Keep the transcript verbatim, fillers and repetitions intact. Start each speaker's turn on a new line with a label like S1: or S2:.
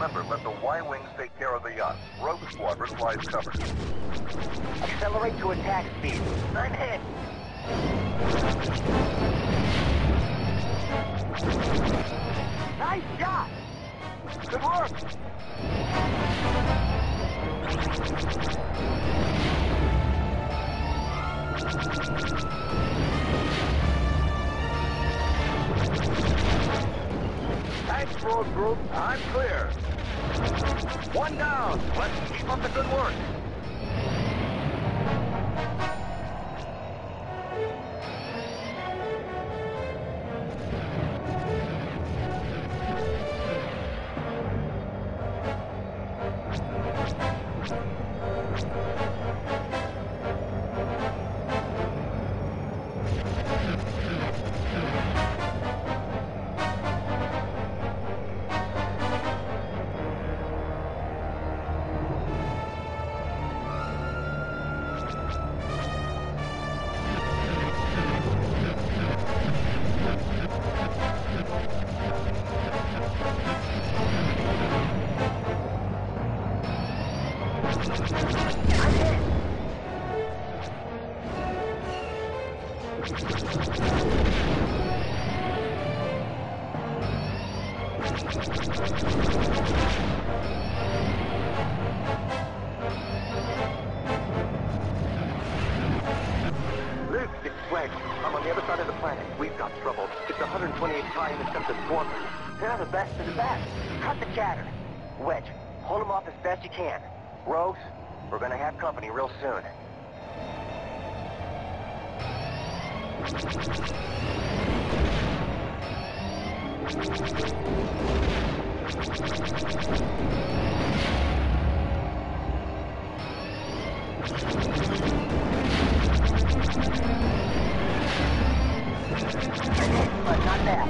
S1: Remember, let the Y-Wings take care of the yacht. Rogue Squadron flies cover.
S2: Accelerate to attack speed. I'm hit. Nice shot! Good work!
S1: Thanks, Rogue Group. I'm clear. One down. Let's keep up the good work.
S2: Luke, it's Wedge. I'm on the other side of the planet. We've got trouble. It's one hundred twenty-eight Pi Interceptor Squadron. They're the best of the best. Cut the chatter. Wedge, hold them off as best you can. Rogues, we're gonna have company real soon. But not that.